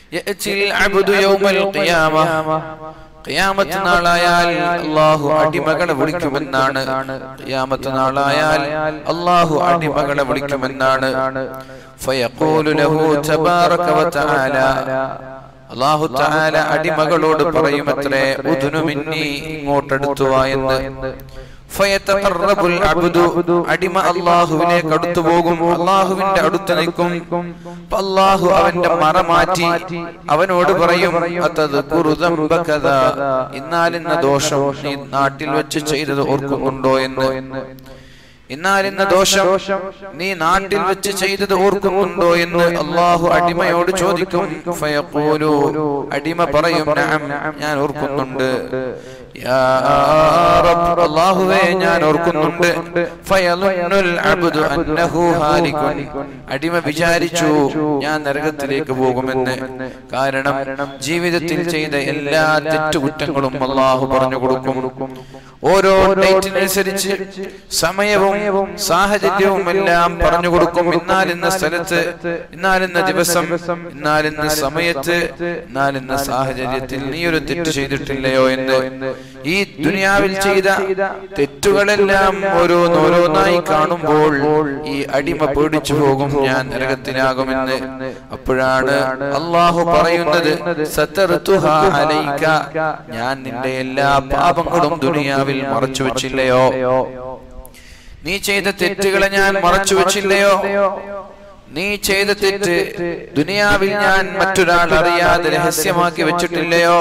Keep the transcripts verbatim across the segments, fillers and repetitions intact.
യഅതിൽ അബ്ദു യൗമൽ ഖിയാമ ഖിയാമത്ത് നാളായാൽ അല്ലാഹു അടിമകളെ വിളിക്കുമെന്നാണ് ഖിയാമത്ത് നാളായാൽ അല്ലാഹു അടിമകളെ വിളിക്കുമെന്നാണ് ഫയഖൂലു ലഹു തബാറക വതആല അല്ലാഹു തആല അടിമകളോട് പറയുമത്രേ ഉദ്നു മിന്നി ഇങ്ങോട്ടടുത്തു വാ എന്ന് ഫയതഖറബുൽ അബ്ദു അടിമ അല്ലാഹുവിലേക്ക് അടുത്തു പോകും അല്ലാഹുവിന്റെ അടുത്ത് നിൽക്കും അല്ലാഹു അവന്റെ മറ മാറ്റി അവനോട് പറയും അതദ്കുറു ദംബകദ ഇന്നാലിന്ന ദോഷം നീ നാട്ടിൽ വെച്ച് ചെയ്തത് ഓർക്കുന്നുണ്ടോ എന്ന് ഇന്നാലിന്ന ദോഷം നീ നാട്ടിൽ വെച്ച് ചെയ്തത് ഓർക്കുന്നുണ്ടോ എന്ന് അല്ലാഹു അടിമയോട് ചോദിക്കും ഫയഖൂലു അടിമ പറയും നഅം ഞാൻ ഓർക്കുന്നുണ്ട് യാ റബ്ബ് അല്ലാഹുവേ ഞാൻ ഓർക്കുന്നുണ്ട് ഫയലുന്നുൽ അബ്ദു അന്നഹു ഹാലികുൻ അടിമ വിചാരിച്ചു ഞാൻ നരകത്തിലേക്ക് പോകുമെന്ന് കാരണം ജീവിതത്തിൽ ചെയ്ത എല്ലാ തെറ്റുകുറ്റങ്ങളും അല്ലാഹു പറഞ്ഞു കൊടുക്കും ഓരോ ഡേറ്റിനനുസരിച്ച് സമയവും സാഹചര്യവും എല്ലാം പറഞ്ഞു കൊടുക്കും ഇന്നാലിന്ന സ്ഥലത്ത് ഇന്നാലിന്ന ദിവസം ഇന്നാലിന്ന സമയത്ത് ഇന്നാലിന്ന സാഹചര്യത്തിൽ നീ ഒരു തെറ്റ് ചെയ്തിട്ടില്ലയോ എന്ന് ഈ ദുനിയാവിൽ ചെയ്ത തെറ്റുകളെല്ലാം ഓരോന്നോരോന്നായി കാണുമ്പോൾ ഈ അടിമ പേടിച്ചു പോകും ഞാൻ നരകത്തിലാകുമെന്ന് അപ്പോഴാണ് അല്ലാഹു പറയുന്നത് സതർതുഹാ അലൈക ഞാൻ നിന്റെ എല്ലാ പാപങ്ങളും ദുനിയാവിൽ മറച്ചു വെച്ചില്ലയോ നീ ചെയ്ത തെറ്റുകളെ ഞാൻ മറച്ചു വെച്ചില്ലയോ നീ ചെയ്ത തെറ്റ് ദുനിയാവിൽ ഞാൻ മറ്റൊരാൾ അറിയാതെ രഹസ്യമാക്കി വെച്ചിട്ടില്ലയോ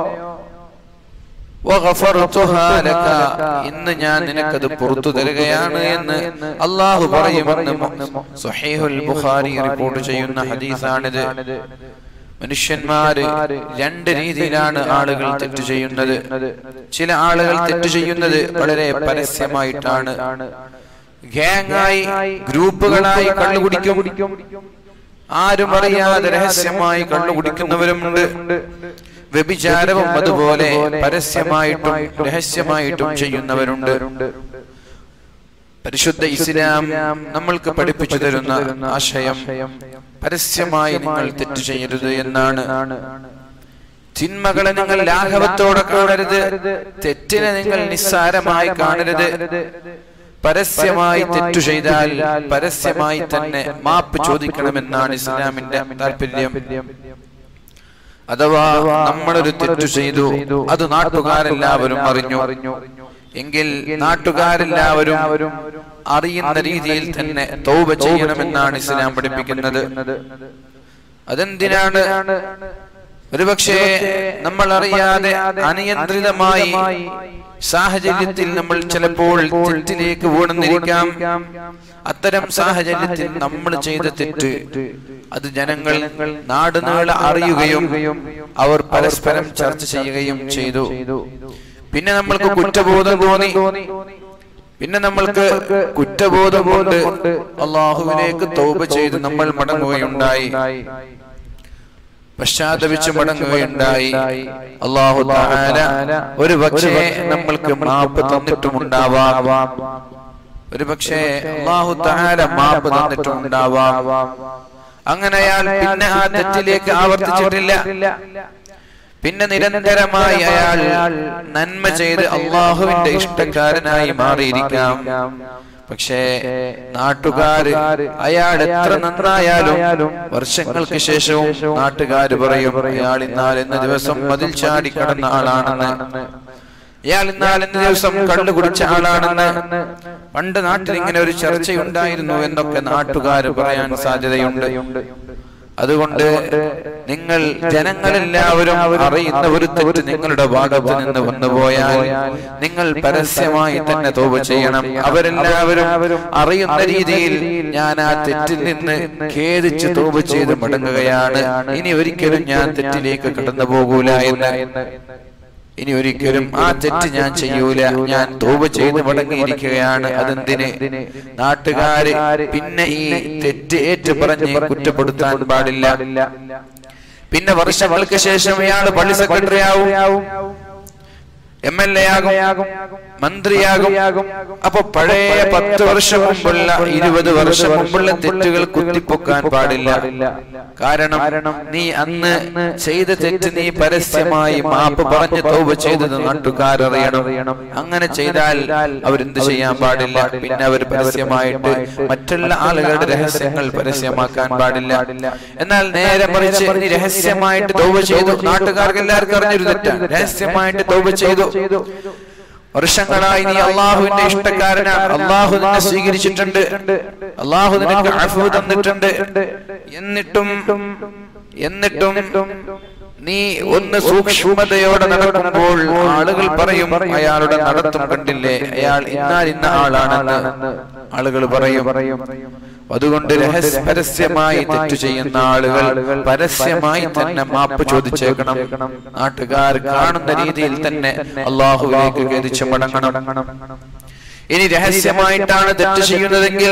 ഇന്ന് ഞാൻ നിനക്കത് പുറത്തു തരികയാണ് എന്ന് അല്ലാഹു പറയുമെന്ന് സ്വഹീഹുൽ ബുഖാരി റിപ്പോർട്ട് ചെയ്യുന്ന ഹദീസാണിത് മനുഷ്യന്മാര് രണ്ട് രീതിയിലാണ് ആളുകൾ തെറ്റ് ചെയ്യുന്നത് ചില ആളുകൾ തെറ്റ് ചെയ്യുന്നത് വളരെ പരസ്യമായിട്ടാണ് ഗ്യാങ്ങായി ഗ്രൂപ്പുകളായി കള്ളുകുടിക്കും ആരും അറിയാതെ രഹസ്യമായി കള്ളുകുടിക്കുന്നവരുമുണ്ട് വ്യഭിചാരവും അതുപോലെ പരസ്യമായിട്ടും രഹസ്യമായിട്ടും ചെയ്യുന്നവരുണ്ട് പരിശുദ്ധ ഇസ്ലാം നമ്മൾക്ക് പഠിപ്പിച്ചു തരുന്ന ആശയം പരസ്യമായി നിങ്ങൾ തെറ്റ് ചെയ്യരുത് എന്നാണ് തിന്മകളെ നിങ്ങൾ ലാഘവത്തോടെ കാണരുത് തെറ്റിനെ നിങ്ങൾ നിസ്സാരമായി കാണരുത് പരസ്യമായി തെറ്റു ചെയ്താൽ പരസ്യമായി തന്നെ മാപ്പ് ചോദിക്കണമെന്നാണ് ഇസ്ലാമിന്റെ താല്പര്യം അഥവാ നമ്മളൊരു തെറ്റു ചെയ്തു അത് നാട്ടുകാരെല്ലാവരും അറിഞ്ഞു എങ്കിൽ നാട്ടുകാരെല്ലാവരും അറിയുന്ന രീതിയിൽ തന്നെ തൗബ ചെയ്യണമെന്നാണ് ഇസ്ലാം പഠിപ്പിക്കുന്നത് അതെന്തിനാണ് ഒരുപക്ഷേ നമ്മൾ അറിയാതെ അനിയന്ത്രിതമായി സാഹചര്യത്തിൽ നമ്മൾ ചിലപ്പോൾ തെറ്റിലേക്ക് വീണെന്നിരിക്കാം അത്തരം സാഹചര്യത്തിൽ നമ്മൾ ചെയ്ത തെറ്റ് അത് ജനങ്ങൾ നാടുനീളെ അറിയുകയും അവർ പരസ്പരം ചർച്ച ചെയ്യുകയും ചെയ്തു പിന്നെ നമ്മൾക്ക് കുറ്റബോധം തോന്നി പിന്നെ നമ്മൾക്ക് കുറ്റബോധം കൊണ്ട് അല്ലാഹുവിലേക്ക് തൗബ ചെയ്ത് നമ്മൾ മടങ്ങുകയുണ്ടായി പശ്ചാത്തപിച്ച് മടങ്ങുകയുണ്ടായി അല്ലാഹു തആല ഒരു പക്ഷേ നമ്മൾക്ക് മാപ്പ് തന്നിട്ടുമുണ്ടാവാം ഒരു പക്ഷേ അല്ലാഹു തആല മാപ്പ് തന്നിട്ടുമുണ്ടാവാം അങ്ങനെയാൽ പിന്നെ ആ തെറ്റിലേക്ക് ആവർത്തിച്ചിട്ടില്ല പിന്നെ നിരന്തരമായി അയാൾ നന്മ ചെയ്ത് അല്ലാഹുവിന്റെ ഇഷ്ടക്കാരനായി മാറിയിരിക്കാം പക്ഷേ നാട്ടുകാര് അയാൾ എത്ര നന്നായാലും വർഷങ്ങൾക്ക് ശേഷവും നാട്ടുകാര് പറയും അയാൾ ഇന്നാൽ എന്ന ദിവസം മതിൽ ചാടി കടന്ന ആളാണെന്ന് ഇയാൾ ഇന്നാൽ എന്ന ദിവസം കള്ളു കുടിച്ച ആളാണെന്ന് പണ്ട് നാട്ടിൽ ഇങ്ങനെ ഒരു ചർച്ചയുണ്ടായിരുന്നു എന്നൊക്കെ നാട്ടുകാര് പറയാൻ സാധ്യതയുണ്ട് അതുകൊണ്ട് നിങ്ങൾ ജനങ്ങളെല്ലാവരും അറിയുന്ന ഒരു തെറ്റ് നിങ്ങളുടെ ഭാഗത്ത് നിന്ന് വന്നുപോയാൽ നിങ്ങൾ പരസ്യമായി തന്നെ തൗബ ചെയ്യണം അവരെല്ലാവരും അറിയുന്ന രീതിയിൽ ഞാൻ ആ തെറ്റിൽ നിന്ന് ഖേദിച്ച് തൗബ ചെയ്ത് മടങ്ങുകയാണ് ഇനി ഒരിക്കലും ഞാൻ തെറ്റിലേക്ക് കടന്നു പോകൂല എന്ന് ഇനി ഒരിക്കലും ആ തെറ്റ് ഞാൻ ചെയ്യൂല ഞാൻ തൗബ ചെയ്ത് മടങ്ങിയിരിക്കുകയാണ് അതെന്തിന് നാട്ടുകാര് പിന്നെ ഈ തെറ്റ് ഏറ്റു പറഞ്ഞ് കുറ്റപ്പെടുത്താൻ പാടില്ല പിന്നെ വർഷങ്ങൾക്ക് ശേഷം ഇയാള് പള്ളി സെക്രട്ടറി ആവും എം എൽ എ ആകും മന്ത്രിയാകും. അപ്പൊ പഴയ പത്ത് വർഷം മുമ്പുള്ള ഇരുപത് വർഷം മുമ്പുള്ള തെറ്റുകൾ കുത്തിപ്പൊക്കാൻ പാടില്ല. കാരണം നീ അന്ന് ചെയ്ത തെറ്റ് നീ പരസ്യമായി മാപ്പ് പറഞ്ഞ് തൗബ ചെയ്തത് നാട്ടുകാരറിയണം. അങ്ങനെ ചെയ്താൽ അവരെന്ത് ചെയ്യാൻ പാടില്ല, പിന്നെ അവർ പരസ്യമായിട്ട് മറ്റുള്ള ആളുകളുടെ രഹസ്യങ്ങൾ പരസ്യമാക്കാൻ പാടില്ല. എന്നാൽ നേരെ മറിച്ച് നീ രഹസ്യമായിട്ട് തൗബ ചെയ്തു, നാട്ടുകാർക്ക് എല്ലാവർക്കും അറിഞ്ഞൊരു തെറ്റാണ്, രഹസ്യമായിട്ട് തൗബ ചെയ്തു, വർഷങ്ങളായി നീ അള്ളാഹുവിന്റെ ഇഷ്ടക്കാരനാണ്, അള്ളാഹു നിന്നെ സ്വീകരിച്ചിട്ടുണ്ട്, അള്ളാഹു നിനക്ക് അഫ്വ് തന്നിട്ടുണ്ട്, എന്നിട്ടും എന്നിട്ടും നീ ഒന്ന് സൂക്ഷ്മതയോടെ നടക്കുമ്പോൾ ആളുകൾ പറയും അയാളുടെ നടത്തം കണ്ടില്ലേ, അയാൾ ഇന്നാൽ ഇന്ന ആളാണെന്ന് ആളുകൾ പറയും. അതുകൊണ്ട് രഹസ്യ പരസ്യമായി തെറ്റു ചെയ്യുന്ന ആളുകൾ പരസ്യമായി തന്നെ മാപ്പ് ചോദിച്ചേക്കണം. നാട്ടുകാർ കാണുന്ന രീതിയിൽ തന്നെ അള്ളാഹുവിലേക്ക് ഖേദിച്ച് മടങ്ങണം. ഇനി രഹസ്യമായിട്ടാണ് തെറ്റ് ചെയ്യുന്നതെങ്കിൽ,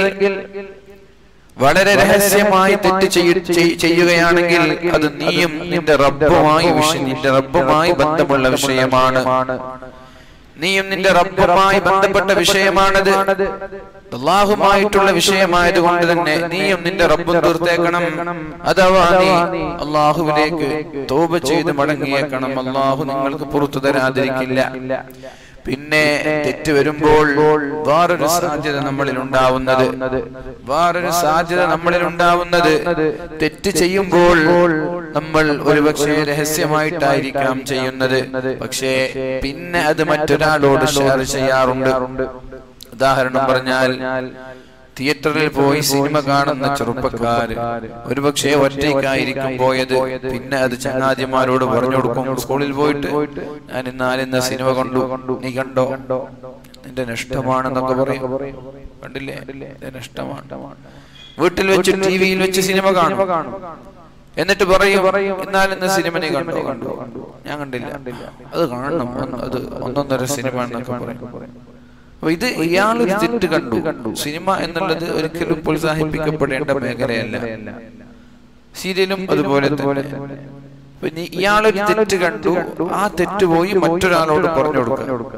വളരെ രഹസ്യമായി തെറ്റ് ചെയ്യുകയാണെങ്കിൽ അത് നീയും നിന്റെ റബ്ബുമായി നിന്റെ റബ്ബുമായി ബന്ധമുള്ള വിഷയമാണ്. നീയും നിന്റെ റബ്ബുമായി ബന്ധപ്പെട്ട വിഷയമാണത്, അള്ളാഹുമായിട്ടുള്ള വിഷയമായതുകൊണ്ട് തന്നെ നീയും നിന്റെ റബ്ബും തീർത്തേക്കണം. അഥവാ നീ അള്ളാഹുവിലേക്ക് തൗബ ചെയ്ത് മടങ്ങിയേക്കണം. അള്ളാഹു നിങ്ങൾക്ക് പുറത്തു തരാതിരിക്കില്ല. പിന്നെ തെറ്റ് വരുമ്പോൾ വേറൊരു സാധ്യത നമ്മളിൽ ഉണ്ടാവുന്നത് വേറൊരു സാധ്യത നമ്മളിൽ ഉണ്ടാവുന്നത് തെറ്റ് ചെയ്യുമ്പോൾ നമ്മൾ ഒരുപക്ഷെ രഹസ്യമായിട്ടായിരിക്കാം ചെയ്യുന്നത്, പക്ഷേ പിന്നെ അത് മറ്റൊരാളോട് ഷെയർ ചെയ്യാറുണ്ട്. ഉദാഹരണം പറഞ്ഞാൽ, തിയേറ്ററിൽ പോയി സിനിമ കാണുന്ന ചെറുപ്പക്കാര് ഒരുപക്ഷെ ഒറ്റയ്ക്കായിരിക്കും പോയത്, പിന്നെ അത് ചങ്ങാതിമാരോട് പറഞ്ഞു കൊടുക്കും, സ്കൂളിൽ പോയിട്ട് ഞാൻ ഇന്നാലിന്ന സിനിമ കണ്ടു, നീ കണ്ടോ, നിന്റെ നഷ്ടമാണെന്നൊക്കെ പറയും. കണ്ടില്ലേ, നിന്റെ നഷ്ടമാണ്. വീട്ടിൽ വെച്ച് ടി വിയിൽ വെച്ച് സിനിമ കാണും, എന്നിട്ട് പറയും ഇന്നാലിന്ന സിനിമ നീ കണ്ടോ, കണ്ടു ഞാൻ കണ്ടില്ല, അത് കാണണം, അത് ഒന്നൊന്നര സിനിമ എന്നൊക്കെ പറയും. ഇത് ഇയാളൊരു തെറ്റ് കണ്ടു. സിനിമ എന്നുള്ളത് ഒരിക്കലും പ്രോത്സാഹിപ്പിക്കപ്പെടേണ്ട മേഖലയല്ല, സീരിയലും അതുപോലെ തന്നെ. പിന്നെ ഇയാളൊരു തെറ്റ് കണ്ടു, ആ തെറ്റ് പോയി മറ്റൊരാളോട് പറഞ്ഞു കൊടുക്കുക.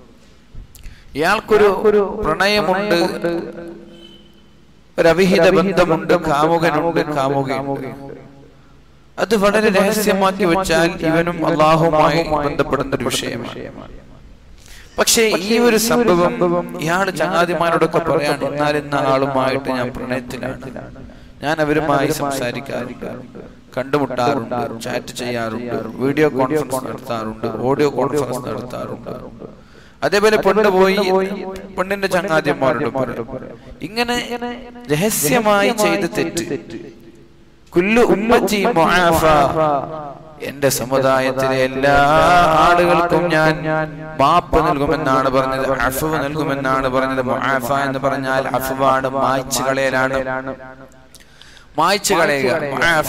ഇയാൾക്കൊരു പ്രണയമുണ്ട്, ഒരു അവിഹിത ബന്ധമുണ്ട്, കാമുകനുണ്ട്, കാമുകയുണ്ട്. അത് വളരെ രഹസ്യമാക്കി വെച്ചാൽ ഇവനും അള്ളാഹുമായി ബന്ധപ്പെടുന്ന ഒരു വിഷയമാണ്. പക്ഷേ ഈ ഒരു സംഭവം ഇയാള് ചങ്ങാതിമാരോടൊക്കെ പറയാണ്, എന്നാൽ ഇന്ന ആളുമായിട്ട് ഞാൻ പ്രണയത്തിലാണ്, ഞാൻ അവരുമായി സംസാരിക്കാറുണ്ട്, കണ്ടുമുട്ടാറുണ്ട്, ചാറ്റ് ചെയ്യാറുണ്ട്, വീഡിയോ കോൺഫറൻസ് നടത്താറുണ്ട്, ഓഡിയോ കോൺഫറൻസ് നടത്താറുണ്ട്. അതേപോലെ പെണ്ണ് പോയി പെണ്ണിന്റെ ചങ്ങാതിമാരോട് പറയും. ഇങ്ങനെ രഹസ്യമായി ചെയ്ത തെറ്റ്, കുല്ലു ഉമ്മത്തി മുആഫ, എന്റെ സമുദായത്തിലെ എല്ലാ ആളുകൾക്കും ഞാൻ മാപ്പ് നൽകുമെന്നാണ് പറഞ്ഞത്, അഫ്വ് നൽകുമെന്നാണ് പറഞ്ഞത്. മുആഫ എന്ന് പറഞ്ഞാൽ അഫ്വാണ്, മായ്ച്ചു കളയലാണ്, മായ്ച്ചു കളയുക. മുആഫ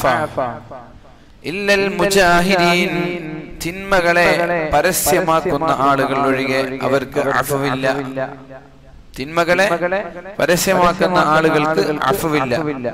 ഇല്ലൽ മുജാഹിദീൻ, തിന്മകളെ പരസ്യമാക്കുന്ന ആളുകൾ ഒഴികെ അവർക്ക് അഫ്വില്ല. തിന്മകളെ പരസ്യമാക്കുന്ന ആളുകൾക്ക് അഫ്വില്ല.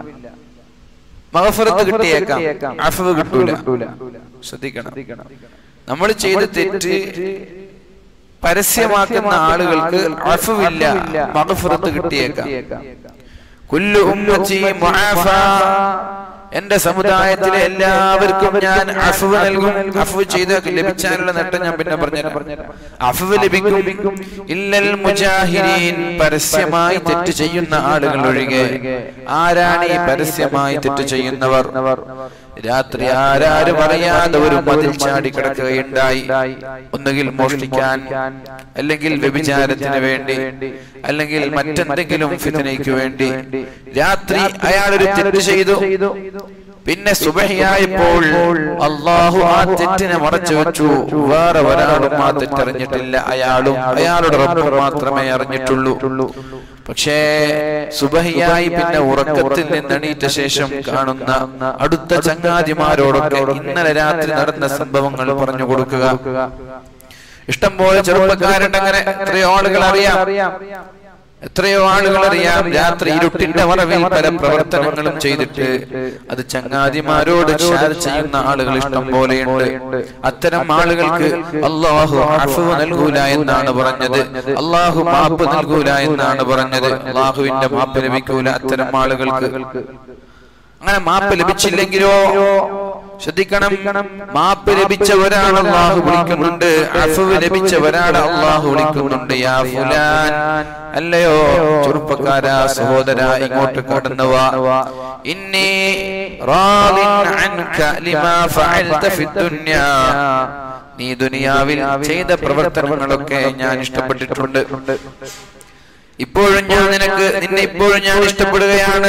മഗ്ഫിറത്ത് കിട്ടിയേക്കാം, അഫ്വ് കിട്ടൂല. ശ്രദ്ധിക്കണം, നമ്മൾ ചെയ്ത തെറ്റ് പരസ്യമാക്കുന്ന ആളുകൾക്ക് അഫ്വില്ല, മഗ്ഫിറത്ത് കിട്ടിയേക്കാം. കുല്ലു ഉമ്മത്തി മുആഫ, എന്റെ സമുദായത്തിലെ എല്ലാവർക്കും ഞാൻ അഫ്വ് നൽകും. അഫ്വ് ചെയ്ത് ലഭിച്ചാലുള്ള നേട്ടം ഞാൻ പിന്നെ പറഞ്ഞുതരാം. അഫ്വ് ലഭിക്കും. ഇല്ലൽ മുജാഹിരീൻ, പരസ്യമായി തെറ്റ് ചെയ്യുന്ന ആളുകൾ ഒഴികെ. ആരാണ് ഈ പരസ്യമായി തെറ്റ് ചെയ്യുന്നവർ? രാത്രി ആരാരും അറിയാതെ ഒരു മതിൽ ചാടി കിടക്കുകയുണ്ടായി, ഒന്നുകിൽ മോഷ്ടിക്കാൻ, അല്ലെങ്കിൽ വ്യഭിചാരത്തിന് വേണ്ടി, അല്ലെങ്കിൽ മറ്റെന്തെങ്കിലും ഫിത്നയ്ക്ക് വേണ്ടി. രാത്രി അയാൾ ഒരു തെറ്റ് ചെയ്തു, പിന്നെ സുബഹിയായപ്പോൾ അള്ളാഹു ആ തെറ്റിനെ മറച്ചു വെച്ചു. വേറെ ഒരാളും ആ തെറ്ററിഞ്ഞിട്ടില്ല, അയാളും അയാളുടെ റബ്ബ് മാത്രമേ അറിഞ്ഞിട്ടുള്ളൂ. പക്ഷേ സുബഹിയായി പിന്നെ ഉറക്കത്തിൽ നിന്ന് എണീറ്റ ശേഷം കാണുന്ന അടുത്ത ചങ്ങാതിമാരോടൊക്കെ ഇന്നലെ രാത്രി നടന്ന സംഭവങ്ങൾ പറഞ്ഞു കൊടുക്കുക. ഇഷ്ടംപോലെ ചെറുപ്പക്കാരുണ്ട്, അങ്ങനെ എത്രയോ ആളുകൾ അറിയാം. എത്രയോ ആളുകൾ അറിയാം രാത്രി ഇരുട്ടിന്റെ മറവിൽ പല പ്രവർത്തനങ്ങളും ചെയ്തിട്ട് അത് ചങ്ങാതിമാരോട് ഷെയർ ചെയ്യുന്ന ആളുകൾ ഇഷ്ടം പോലെയുണ്ട്. അത്തരം ആളുകൾക്ക് അല്ലാഹു അഫ്വ് നൽകൂല എന്നാണ് പറഞ്ഞത്. അല്ലാഹു മാപ്പ് നൽകൂല എന്നാണ് പറഞ്ഞത്. അല്ലാഹുവിന്റെ മാപ്പ് ലഭിക്കൂല അത്തരം ആളുകൾക്ക്. അങ്ങനെ മാപ്പ് ലഭിച്ചില്ലെങ്കിലോ ശ്രദ്ധിക്കണം, മാപ്പ് ലഭിച്ച ഒരാൾ അല്ലാഹു വിളിക്കുന്നുണ്ട്, അഫ്വ് ലഭിച്ച ഒരാൾ അല്ലാഹു വിളിക്കുന്നുണ്ട്. യാ ഫുലാൻ, അല്ലയോ ചെറുപ്പക്കാരാ, സഹോദരാ, ഇങ്ങോട്ട് കടന്നുവാ. ഇന്നി റാദിൻ അൻക ലിമാ ഫഅൽത ഫിദ്ദുനിയാ, നീ ദുനിയാവിൽ ചെയ്ത പ്രവർത്തനങ്ങളൊക്കെ ഞാൻ ഇഷ്ടപ്പെട്ടിട്ടുണ്ട്. ഇപ്പോഴും ഞാൻ നിനക്ക് നിന്നെ ഇപ്പോഴും ഞാൻ ഇഷ്ടപ്പെടുകയാണ്.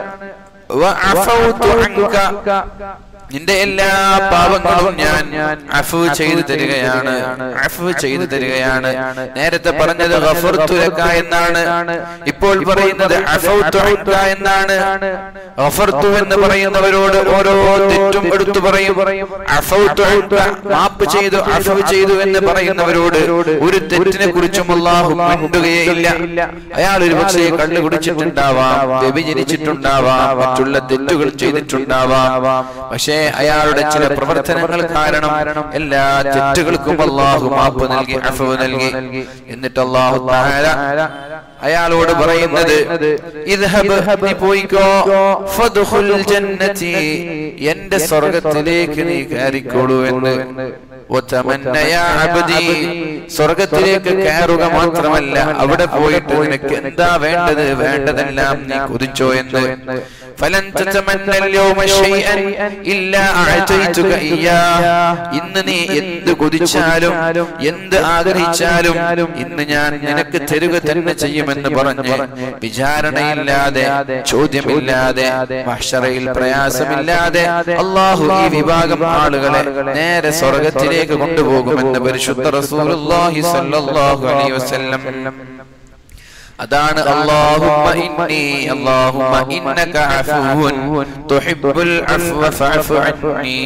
വഅഫൗതു അൻക, നിന്റെ എല്ലാ പാപങ്ങളും ഞാൻ അഫ്വ് ചെയ്തു തരികയാണ്, അഫ്വ് ചെയ്തു തരികയാണ്. നേരത്തെ പറഞ്ഞത് ഗഫർതു ലക എന്നാണ്, ഇപ്പോൾ പറയുന്നത് അഫൗതു അൻക എന്നാണ്. ഗഫർതു എന്ന് പറയുന്നവരോട് ഓരോ തെറ്റും എടുത്തു പറയും. അഫൗതു അൻക, മാപ്പ് ചെയ്തു, അഫ്വ് ചെയ്തു എന്ന് പറയുന്നവരോട് ഒരു തെറ്റിനെ കുറിച്ചും അല്ലാഹു മിണ്ടുകയില്ല. അയാൾ ഒരു പക്ഷേ കള്ളു കുടിച്ചിട്ടുണ്ടാവാം, വ്യഭിചരിച്ചിട്ടുണ്ടാവാം, മറ്റുള്ള തെറ്റുകൾ ചെയ്തിട്ടുണ്ടാവാം. പക്ഷേ അയാളുടെ ചില പ്രവർത്തനങ്ങൾ കാരണം എല്ലാ തെറ്റുകൾക്കും അല്ലാഹു മാപ്പ് നൽകി, അഫ്വ് നൽകി. എന്നിട്ട് അല്ലാഹു തആല അയാളോട് പറയുന്നത് ഇദ്ഹബ്, നീ പോയിക്കോ, ഫദ്ഖുൽ ജന്നതി, എന്റെ സ്വർഗ്ഗത്തിലേക്ക് നീ കയറിക്കോളൂ എന്ന്. വതമന്ന യാ അബ്ദി, സ്വർഗ്ഗത്തിലേക്ക് കയറുക മാത്രമല്ല അവിടെ പോയിട്ട് നിനക്ക് എന്താ വേണ്ടത്, വേണ്ടതെല്ലാം നീ കൊതിച്ചോ എന്ന്. ഫലൻ തതമന്ന അൽയൗമ ശൈഅൻ ഇല്ലാ അഅതൈതുക ഇയ്യാ, ഇന്ന് നീ എന്ത് കൊതിച്ചാലും എന്ത് ആഗ്രഹിച്ചാലും ഇന്ന് ഞാൻ നിനക്ക് തരുക തന്നെ ചെയ്യുമെന്ന് പറഞ്ഞ് വിചാരണയില്ലാതെ ചോദ്യമില്ലാതെ മഹ്ശറയിൽ പ്രയാസമില്ലാതെ അല്ലാഹു ഈ വിഭാഗം ആളുകളെ നേരെ സ്വർഗ്ഗത്തിലേക്ക് കൊണ്ടുപോകുമെന്ന് പരിശുദ്ധ റസൂലുള്ളാഹി സ്വല്ലല്ലാഹു അലൈഹി വസല്ലം. അതാണ് അല്ലാഹുമ്മ ഇന്നി, അല്ലാഹുമ്മ ഇന്നക അഫ്വുൻ തുഹിബ്ബുൽ അഫ്വ ഫഅഫു അന്നി.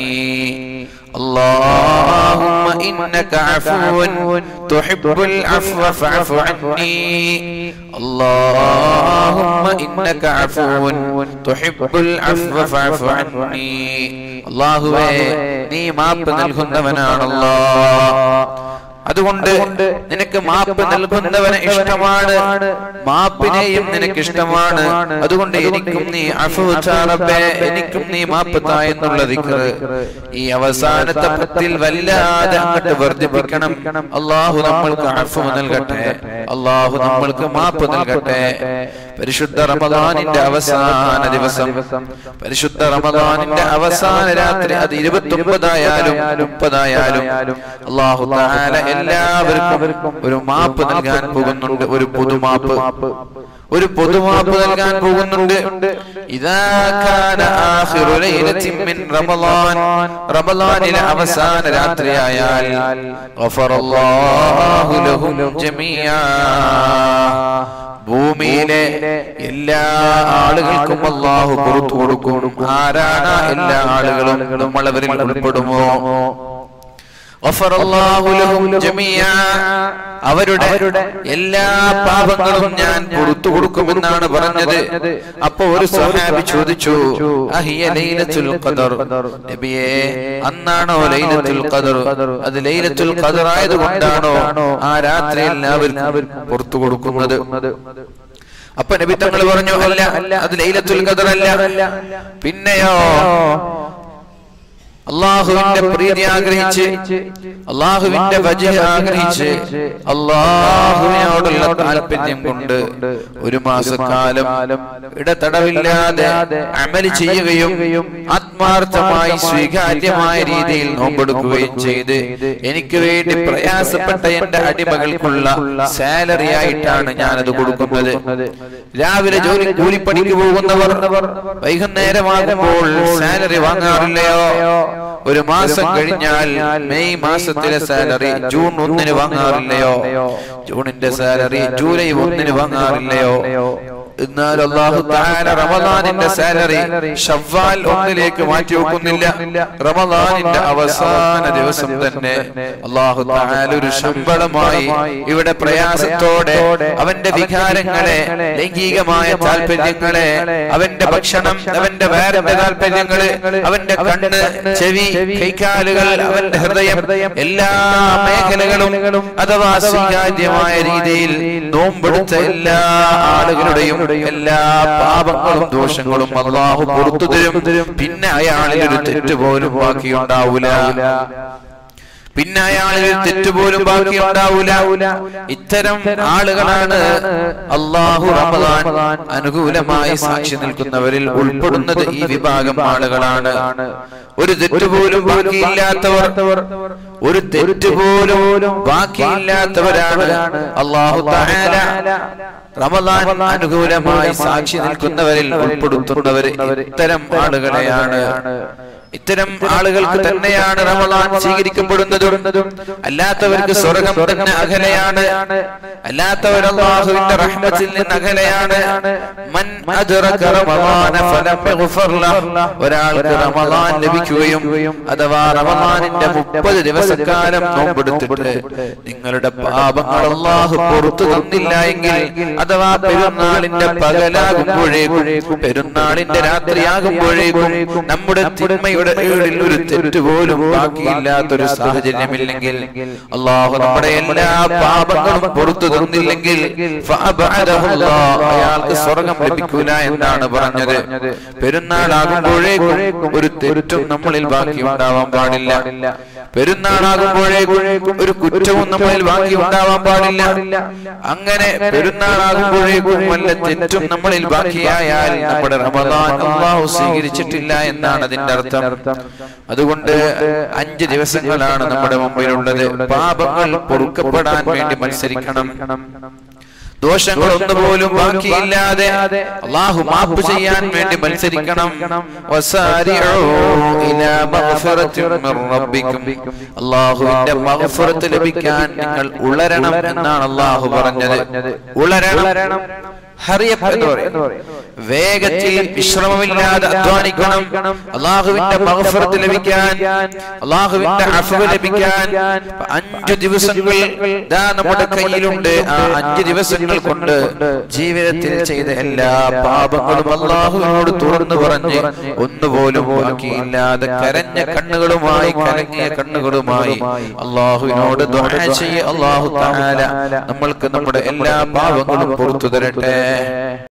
അല്ലാഹുമ്മ ഇന്നക അഫ്വുൻ തുഹിബ്ബുൽ അഫ്വ ഫഅഫു അന്നി. അല്ലാഹുമ്മ ഇന്നക അഫ്വുൻ തുഹിബ്ബുൽ അഫ്വ ഫഅഫു അന്നി. അല്ലാഹുവേ, നീ മാപ്പ് നൽകുന്നവനാണല്ലോ, അതുകൊണ്ട് നിനക്ക് മാപ്പ് നൽകുന്നവനെ ഇഷ്ടമാണ്, മാപ്പിനെയും നിനക്ക് ഇഷ്ടമാണ്. അതുകൊണ്ട് എനിക്കും നീ അഫ്വ് താ റബ്ബേ, എനിക്കും നീ മാപ്പ് താ എന്നുള്ള ദിക്ർ ഈ അവസാനത്തെ പത്തിൽ വല്ലാതെ അങ്ങോട്ട് വർദ്ധിപ്പിക്കണം. അല്ലാഹു നമ്മൾക്ക് അഫ്വ് നൽകട്ടെ, അല്ലാഹു നമ്മൾക്ക് മാപ്പ് നൽകട്ടെ. പരിശുദ്ധ റമദാനിന്റെ അവസാന ദിവസം, പരിശുദ്ധ റമദാനിന്റെ അവസാന രാത്രി, അത് ഇരുപത്തി ഒമ്പതായാലും മുപ്പതായാലും അല്ലാഹു തആല എല്ലാവർക്കും ഒരു മാപ്പ് നൽകാൻ പോകുന്നുണ്ട്, ഒരു പൊതുമാപ്പ്, ഒരു പൊതുമാപ്പ് നൽകാൻ പോകുന്നുണ്ട്. ഇദാ കാന ആഖിറു ലൈലത്തിൻ മിൻ റമളാൻ, റമളാനിലെ അവസാന രാത്രിയായാൽ ഗഫറല്ലാഹു ലഹും ജമീആ, ഭൂമിയിലെ എല്ലാ ആളുകൾക്കും അല്ലാഹു പുറത്തു കൊടുക്കും. ആരാണ് എല്ലാ ആളുകളും? നമ്മൾ അവരിൽ ഉൾപ്പെടുമോ? ഗഫറല്ലാഹു ലഹും ജമീആ, അവരുടെ എല്ലാ പാപങ്ങളും ഞാൻ പുറത്തു കൊടുക്കുമെന്നാണ് പറഞ്ഞത്. അപ്പോ ഒരു സ്വഹാബി ചോദിച്ചു, അഹിയ ലൈലത്തുൽ ഖദർ, നബിയേ അന്നാണോ ലൈലത്തുൽ ഖദർ? അത് ലൈലത്തുൽ ഖദർ ആയതുകൊണ്ടാണോ ആ രാത്രി എല്ലാവർക്കും പുറത്തു കൊടുക്കുന്നത്? അപ്പൊ നബി തങ്ങൾ പറഞ്ഞു, അല്ല, അത് ലൈലത്തുൽ ഖദർ അല്ല. പിന്നെയോ? അള്ളാഹുവിന്റെ പ്രീതി ആഗ്രഹിച്ച്, അള്ളാഹുവിന്റെ വജ്ഹ് ആഗ്രഹിച്ച്, അള്ളാഹുവിനോടുള്ള താല്പര്യം കൊണ്ട് ഒരു മാസക്കാലം ഇടതടവില്ലാതെ അമല് ചെയ്യുകയും ആത്മാർത്ഥമായി സ്വീകാര്യമായ രീതിയിൽ നോമ്പെടുക്കുകയും ചെയ്ത് എനിക്ക് വേണ്ടി പ്രയാസപ്പെട്ട എന്റെ അടിമകൾക്കുള്ള സാലറി ആയിട്ടാണ് ഞാനത് കൊടുക്കുന്നത്. രാവിലെ ജോലി കൂലിപ്പണിക്ക് പോകുന്നവർ വൈകുന്നേരമാകുമ്പോൾ സാലറി വാങ്ങാറില്ലയോ? ഒരു മാസം കഴിഞ്ഞാൽ മെയ് മാസത്തിലെ സാലറി ജൂൺ ഒന്നിന് വാങ്ങാറില്ലയോ? ജൂണിന്റെ സാലറി ജൂലൈ ഒന്നിന് വാങ്ങാറില്ലയോ? എന്നാൽ അല്ലാഹു തആല റമദാനിന്റെ സാലറി ശവ്വാൽ ഒന്നിലേക്ക് മാറ്റി വെക്കുന്നില്ല. റമദാനിന്റെ അവസാന ദിവസം തന്നെ അല്ലാഹു തആല ഒരു ശമ്പളമായി ഇവിടെ പ്രയാസത്തോടെ അവന്റെ വികാരങ്ങളെ, ലൈംഗികമായ താല്പര്യങ്ങളെ, അവന്റെ ഭക്ഷണം, അവന്റെ വേറെ താല്പര്യങ്ങള്, അവന്റെ കണ്ണ്, ചെവി, കൈകാലുകൾ, അവന്റെ ഹൃദയം, എല്ലാ മേഖലകളും അഥവാ സ്വീകാര്യമായ രീതിയിൽ നോമ്പെടുത്ത എല്ലാ ആളുകളുടെയും എല്ലാ പാപങ്ങളും ദോഷങ്ങളും അല്ലാഹു പുറത്തു തരും. പിന്നെ അയാളിൽ ഒരു തെറ്റ് പോലും ബാക്കിയുണ്ടാവൂല. പിന്നെ അയാളിൽ തെറ്റുപോലും ബാക്കിയുണ്ടാവൂല. ഇത്തരം ആളുകളാണ് അല്ലാഹു റമദാൻ അനുകൂലമായി സാക്ഷി നിൽക്കുന്നവരിൽ ഉൾപ്പെടുന്നത്. ഈ വിഭാഗം ആളുകളാണ്. ഒരു തെറ്റുപോലും ബാക്കിയില്ലാത്തവർ, ഒരു തെറ്റുപോലും ബാക്കിയില്ലാത്തവരാണ് അല്ലാഹു തആല റമദാൻ അനുകൂലമായി സാക്ഷി നിൽക്കുന്നവരിൽ ഉൾപ്പെടുത്തുന്നവർ ഇത്തരം ആളുകളെയാണ്. ഇത്തരം ആളുകൾക്ക് തന്നെയാണ് റമദാൻ സ്വീകരിക്കപ്പെടുന്നതും. അല്ലാത്തവർക്ക് സ്വർഗ്ഗം തന്നെ അകലെയാണ്. അല്ലാത്തവർ അല്ലാഹുവിന്റെ റഹ്മത്തിൽ നിന്ന് അകലെയാണ്. മൻ അദ്റക റമദാന ഫലം യഗ്ഫർ ലഹു, ഒരാൾക്ക് റമദാൻ ലഭിക്കുകയും അഥവാ റമദാനിന്റെ മുപ്പത് ദിവസക്കാലം നോമ്പെടുത്തിട്ട് നിങ്ങളുടെ പാപങ്ങൾ അല്ലാഹു പുറത്തു തന്നില്ല എങ്കിൽ, അഥവാ പെരുന്നാളിന്റെ പകലാകുമ്പോഴേക്കും പെരുന്നാളിന്റെ രാത്രിയാകുമ്പോഴേക്കും നമ്മുടെ തിന്മ ഒരു തെറ്റ് പോലും ബാക്കിയില്ലാത്തൊരു സാഹചര്യമില്ലെങ്കിൽ, അല്ലാഹു നമ്മുടെ എല്ലാ പാപങ്ങളും പുറത്തു തന്നില്ലെങ്കിൽ അയാൾക്ക് സ്വർഗ്ഗം ലഭിക്കൂല എന്നാണ് പറഞ്ഞത്. പെരുന്നാളാകുമ്പോഴേക്കും ഒരു തെറ്റും നമ്മളിൽ ബാക്കി ഉണ്ടാവാൻ പാടില്ല. പെരുന്നാളാകുമ്പോഴേക്കും ഒരു കുറ്റവും നമ്മളിൽ ബാക്കി ഉണ്ടാവാൻ പാടില്ല. അങ്ങനെ പെരുന്നാളാകുമ്പോഴേക്കും വല്ല തെറ്റും നമ്മളിൽ ബാക്കിയായാൽ നമ്മുടെ റമദാൻ അല്ലാഹു സ്വീകരിച്ചിട്ടില്ല എന്നാണ് അതിന്റെ അർത്ഥം. അതുകൊണ്ട് അഞ്ച് ദിവസങ്ങളാണ് നമ്മുടെ മുമ്പിലുള്ളത്. പാപങ്ങൾ പൊറുക്കപ്പെടാൻ വേണ്ടി മത്സരിക്കണം. ദോഷങ്ങൾ ഒന്നുപോലും ബാക്കിയില്ലാതെ അല്ലാഹു മാപ്പ് ചെയ്യാൻ വേണ്ടി മത്സരിക്കണം. വസാരിഉ ഇലാ മഗ്ഫിറത്തിൻ മിർ റബ്ബിക്കും, അല്ലാഹുവിന്റെ മഗ്ഫിറത്ത് ലഭിക്കാൻ നിങ്ങൾ ഉളരണം എന്നാണ് അല്ലാഹു പറഞ്ഞത്. ഉളരണം, വേഗത്തിൽ വിശ്രമമില്ലാതെ അധ്വാനിക്കണം. അല്ലാഹുവിന്റെ മഗ്ഫിറത്ത് ലഭിക്കാൻ, അല്ലാഹുവിന്റെ അഫ്വ് ലഭിക്കാൻ അഞ്ചു ദിവസങ്ങൾ ദാ നമ്മുടെ കയ്യിലുണ്ട്. ആ അഞ്ചു ദിവസങ്ങൾ കൊണ്ട് ജീവിതത്തിൽ ചെയ്ത എല്ലാ പാപങ്ങളും അല്ലാഹുവിനോട് തുറന്നു പറഞ്ഞ് ഒന്നുപോലും ബാക്കിയില്ലാതെ കരഞ്ഞ കണ്ണുകളുമായി, കലങ്ങിയ കണ്ണുകളുമായി അല്ലാഹുവിനോട് ദുആ ചെയ്യ. അല്ലാഹു തആല നമ്മൾക്ക് നമ്മുടെ എല്ലാ പാപങ്ങളും പുറത്തു തരട്ടെ.